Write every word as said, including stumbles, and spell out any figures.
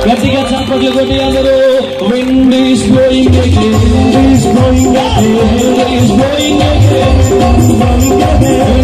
గట్టిగా చప్పట్లు కొట్టి అందరూ wind is blowing again, wind is blowing again, wind is blowing again, blowing again.